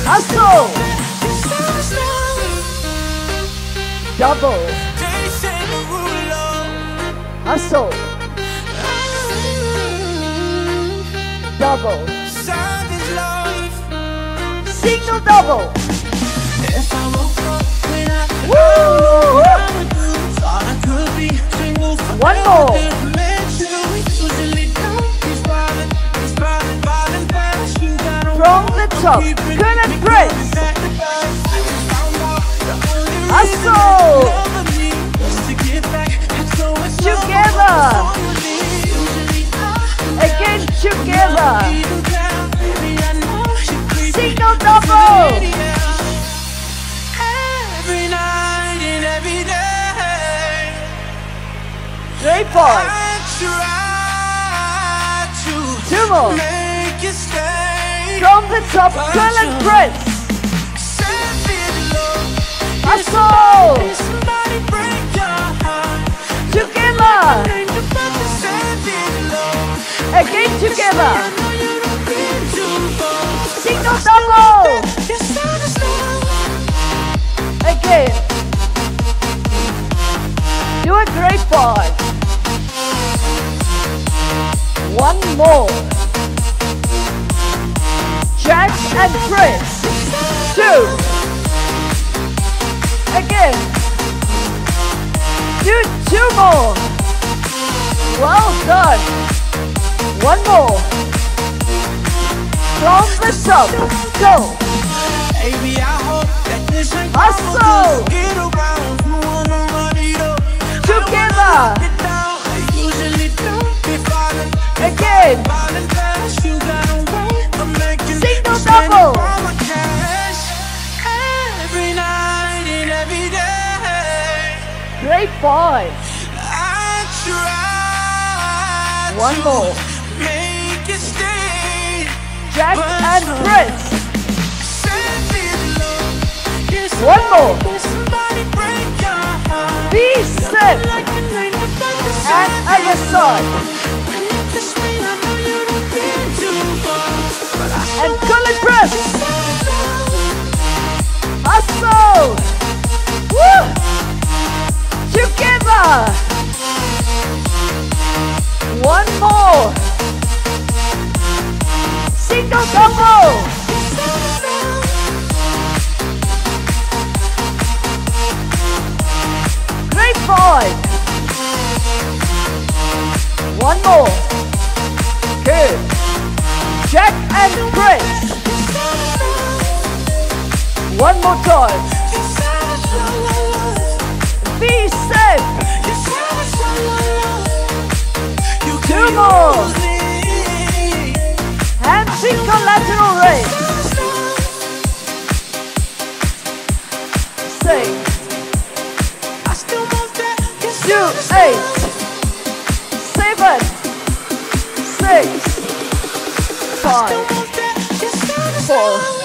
Hustle. Double. Hustle. Double. Single double. Woo! One more. From the top, current press. Hustle. Together. Again together. Single double. Every night and every day. 3 points. Two more. From the top, current press. Hustle. Together. Again together. Single double. Again. Do a great part. One more. Jack and press. 2. Again. Do 2 more. Well done. One more. From the top. Go. Hustle. Together. Again. Single double. Great boy. One more. Jack and press. One more. V-step. And other side. And curly press. Hustle. Woo! Together. One more. Single double. Great boy. One more. Good. Jack and press. One more time. V-step. 2 more. Single lateral raise. 6. Do 8. 7. 6. 5. 4.